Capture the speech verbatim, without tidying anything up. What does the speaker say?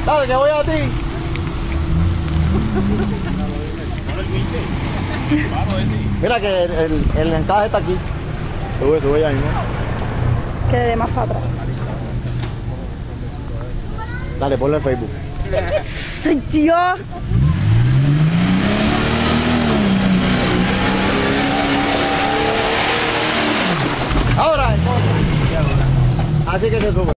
Dale, que voy a ti. Mira que el, el, el encaje está aquí. Sube, sube ya mismo. Que le dé más para atrás. Dale, ponle en Facebook. ¡Ay, Dios! Ahora, entonces. Así que se sube.